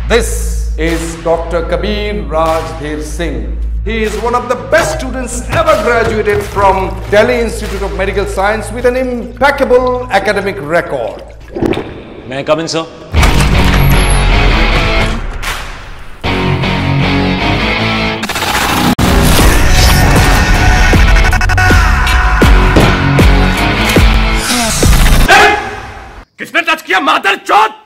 This is Dr. Kabir Singh. He is one of the best students ever graduated from Delhi Institute of Medical Science with an impeccable academic record. May I come in, sir? किसने touch किया मादर चौथ?